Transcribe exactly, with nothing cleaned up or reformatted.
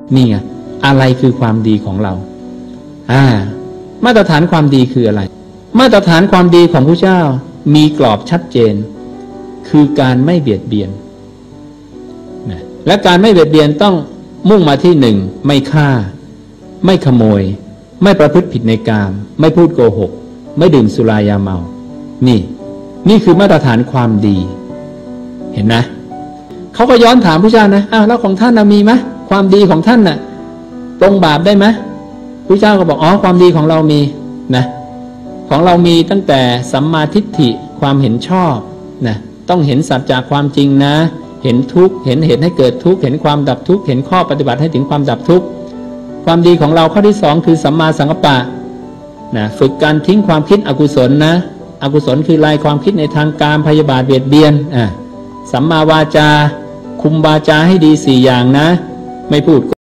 นี่ไงอะไรคือความดีของเราอ่ามาตรฐานความดีคืออะไรมาตรฐานความดีของพระเจ้ามีกรอบชัดเจนคือการไม่เบียดเบียนนะและการไม่เบียดเบียนต้องมุ่งมาที่หนึ่งไม่ฆ่าไม่ขโมยไม่ประพฤติผิดในกามไม่พูดโกหกไม่ดื่มสุรายาเมานี่นี่คือมาตรฐานความดีเห็นนะเขาก็ย้อนถามพระเจ้านะอ้าวแล้วของท่านนะมีไหมความดีของท่านน่ะปรงบาปได้ไหมพระเจ้าก็บอกอ๋อความดีของเรามีนะของเรามีตั้งแต่สัมมาทิฏฐิความเห็นชอบนะต้องเห็นสัจจะความจริงนะเห็นทุกข์เห็นเหตุให้เกิดทุกข์เห็นความดับทุกข์เห็นข้อปฏิบัติให้ถึงความดับทุกข์ความดีของเราข้อที่สองคือสัมมาสังกัปปะนะฝึกการทิ้งความคิดอกุศลนะอกุศลคือลายความคิดในทางกามพยาบาทเบียดเบียนอ่ะสัมมาวาจาคุมวาจาให้ดีสี่อย่างนะไม่พูด